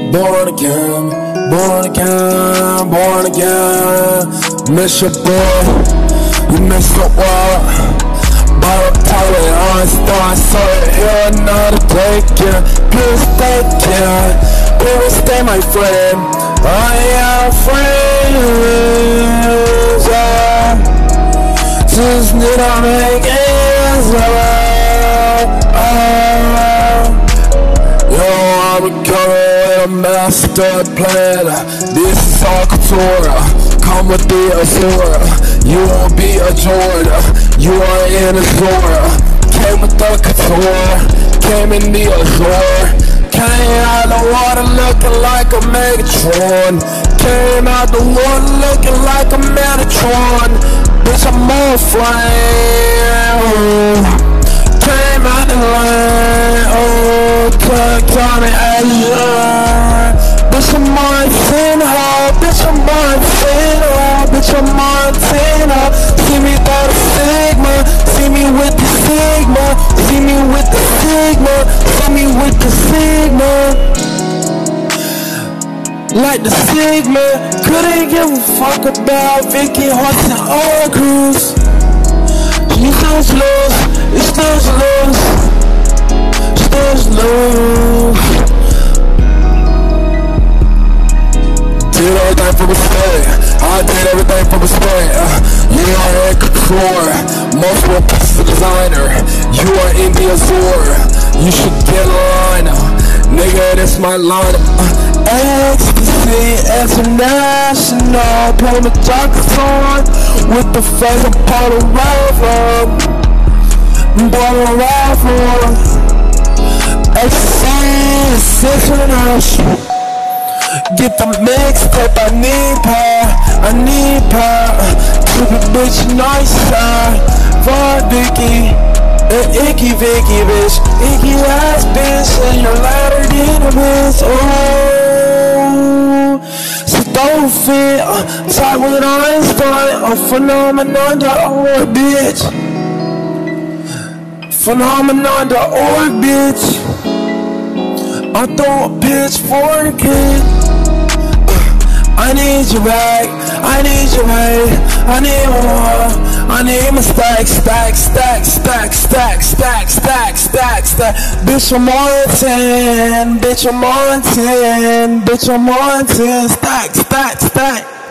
Born again, born again, born again. Miss your boy, you miss the world. Bottle pilot on star, so here another day, yeah. Please stay, yeah. Please stay, my friend. I am friends, yeah. Just need to make ends yo, I'm recovering with a master plan. This is all couture. Come with the Azure. You won't be a Jordan. You are in a Zora. Came with the couture. Came in the Azure. Came out the water looking like a Megatron. Came out the water looking like a Metatron. Bitch, I'm on flame. Came out the lane. Oh, call me Azure. Bitch, I'm Montana. Bitch, I'm Montana. Bitch, I'm Montana. See me through the Sigma. See me with the Sigma. See me with the Sigma. See me with the Sigma. Like the Sigma. Couldn't give a fuck about Vicky Horse and all crews. You still lose. You still lose. Still lose. Did everything from a stay. I did everything from a stay. You are in couture, multiple pieces of designer. You are in the Azure. You should get a line. Nigga, this my line. Ecstasy international. Put the jackets on with the fucking bottle rifle. Bottle rifle. Ecstasy international. Get the mixtape, I need power, I need power. Keep a bitch nice side, for Vicky, and Icky Vicky bitch, Icky ass bitch, and you're louder than a bitch. Oh, so don't fit, talk with Einstein, a phenomenon.org bitch, phenomenon.org bitch. I throw a pitchfork in. I need you back, I need you back, I need more, I need my stack, stack, stack, stack, stack, stack, stack, stack, stack. Bitch, I'm on 10, bitch, I'm on 10, bitch, I'm on 10, stack, stack, stack.